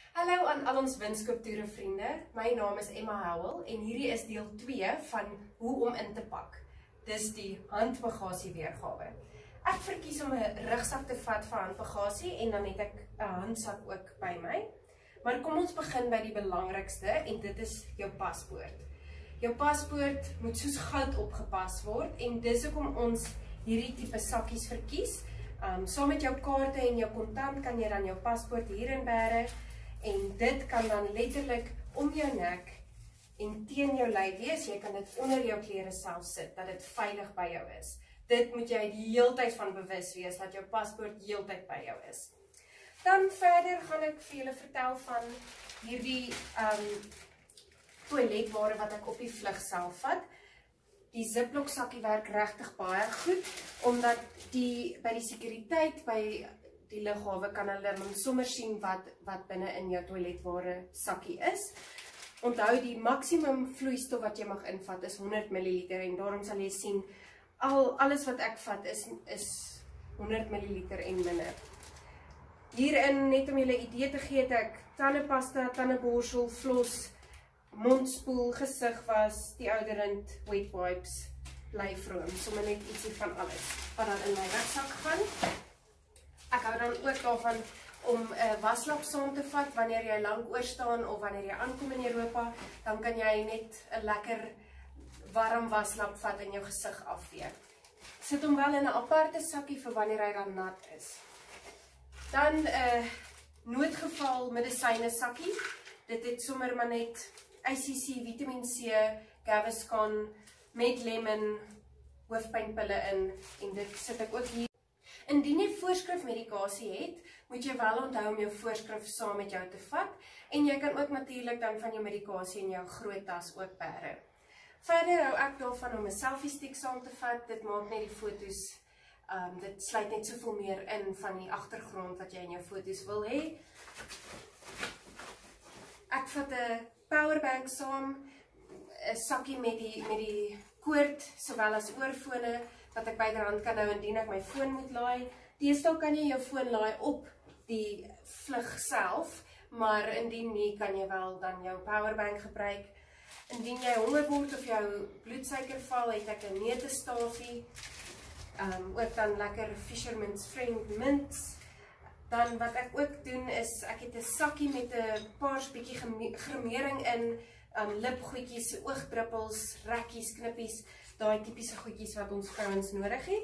Hallo aan al ons winskooptoere vriende. My naam is Emma Howell en hierdie is deel 2 van hoe om in te pak. Dis die handbagasie weergawe. Ek verkies om 'n rugsak te vat vir handbagasie en dan het ek 'n handsak ook by my. Maar kom ons begin by die belangrikste en dit is jou paspoort. Jou paspoort moet soos goud opgepas word en dis hoekom ons hierdie tipe sakkies verkies. Saam met jou kaarte en jou kontant kan jy dan jou paspoort hierin bære en dit kan dan letterlik om jou nek en teen jou lyf wees. Jy kan dit onder jou klere self sit, dat dit veilig by jou is. Dit moet jy die heeltyd van bewus wees, dat jou paspoort heeltyd by jou is. Dan verder gaan ek vir julle vertel van hierdie toiletware wat ek op die vlug self vat. Die Ziploc sakkie werk regtig baie goed, omdat by die sekuriteit by die lughawe kan hulle sommer sien wat binne in jou toiletware sakkie is. Onthou, die maksimum vloeistof wat jy mag invat is 100 ml en daarom sal jy sien, alles wat ek vat is 100 ml en minder. Hierin, net om julle idee te gee, het ek tandepasta, tandeborsel, flos, mondspoel, gesigwas, deodorant, wet wipes, blyvroom, sommer net ietsie van alles wat dan in my rugsak gaan. Ek hou dan ook daarvan om 'n waslap saam te vat wanneer jy lank oorstaan of wanneer jy aankom in Europa, dan kan jy net 'n lekker warm waslap vat en jou gesig afvee. Sit hom wel in 'n aparte sakkie vir wanneer hy dan nat is. Dan 'n noodgeval medisyne sakkie. Dit het sommer maar net ICC, Vitamin C, Gaviscon, met lemon, hoofpynpille in en dit sit ek ook hier. Indien jy voorskrifmedikasie het, moet jy wel onthou om jou voorskrif saam met jou te vat en jy kan ook natuurlik dan van jou medikasie in jou groot tas ook bære. Verder hou ek daarvan om 'n selfie stick saam te vat. Dit maak net die foto's, dit sluit net soveel meer in van die agtergrond wat jy in jou foto's wil hê. Ek vat 'n powerbank saam, 'n sakkie met die koord sowel as oorfone wat ek byderhand kan hou indien ek my foon moet laai. Deesdae kan jy jou foon laai op die vlug self, maar indien nie kan jy wel dan jou powerbank gebruik. Indien jy honger word of jou bloedsuiker val, het ek 'n neutestafie, ook dan lekker Fisherman's Friend mints. Dan wat ek ook doen is, ek het 'n sakkie met 'n paars bietjie gremering in, lipgoedjies, oogdruppels, rekkies, knippies, daai tipiese goedjies wat ons vrouens nodig het.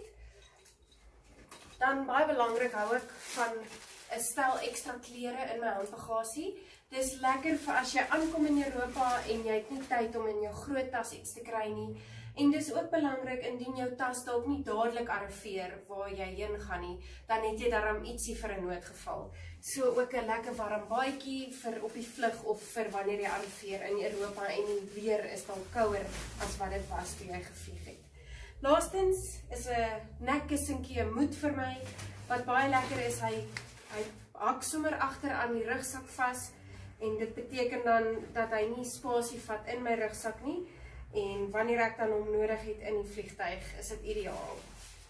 Dan baie belangrik hou ek van 'n stel ekstra klere in my handbagasie. Dis lekker vir as jy aankom in Europa en jy het nie tyd om in jou groot tas iets te kry nie. En dis ook belangrik indien jou tas dalk nie dadelik arriveer waar jy heen gaan nie, dan het jy daarom ietsie vir 'n noodgeval. So ook 'n lekker warm baadjie vir op die vlug of vir wanneer jy arriveer in Europa en die weer is dalk kouer as wat dit was toe jy gevlieg het. Laastens is 'n nekkussentjie 'n moed vir my. Wat baie lekker is, hy hak sommer agter aan die rugsak vas en dit beteken dan dat hy nie spasie vat in my rugsak nie. En wanneer ek dan hom nodig het in die vliegtuig, is dit ideaal.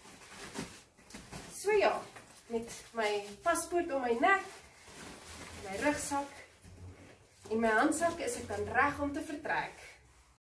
So ja, met my paspoort om my nek, my rugsak en my handsak is ek dan reg om te vertrek.